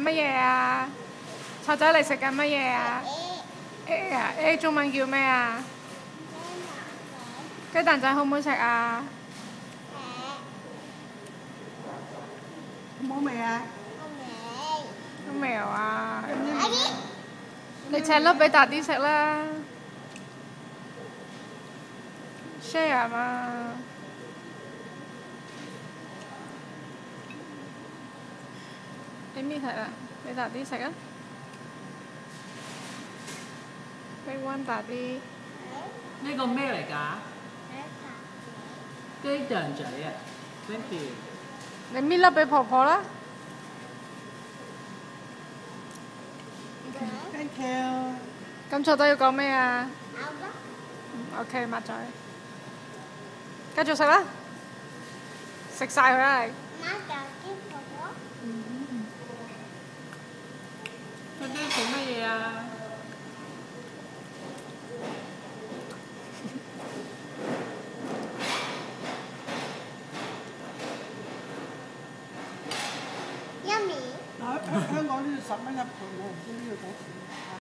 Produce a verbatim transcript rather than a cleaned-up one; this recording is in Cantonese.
乜嘢啊？賊仔你食緊乜嘢啊 ？A 啊 A 中文叫咩啊？雞蛋仔好唔好食啊？ 好味啊？ 好味啊！你切粒俾大啲食啦 ，share 嘛。你搣係啦，俾大啲食啊！俾溫大啲。 呢個咩嚟㗎？雞蛋仔啊 ！Thank you。 你搣粒俾婆婆啦。 Thank you。 咁錯都要講咩啊 ？OK， 抹嘴。繼續食啦，食晒佢啦你。 佢哋食乜嘢啊？香港呢度十蚊一盤，我唔知呢度幾錢。